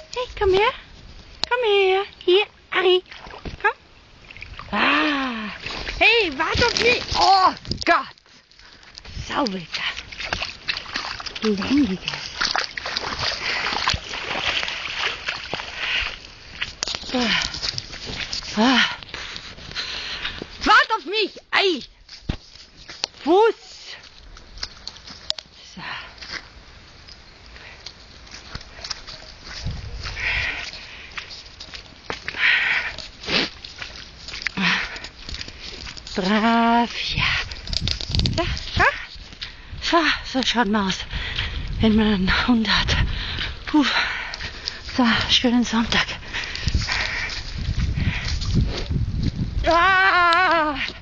Hey, komm her. Komm her. Hier, Ari. Komm. Ah. Hey, warte auf mich. Oh Gott. Sauber. Lebendiges. Wart auf mich! Ei! Fuß! So. Brav, ja. So schaut man aus, wenn man einen Hund hat. Puh. So, schönen Sonntag. Ah!